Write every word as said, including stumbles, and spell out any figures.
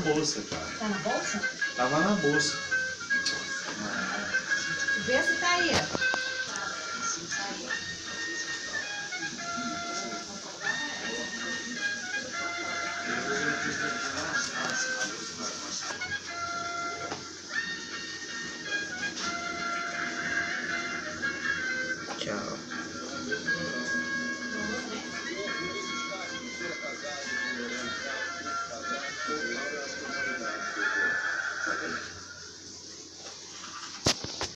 bolsa, cara. Tá na bolsa? Tava na bolsa. Vê se tá aí. Tchau.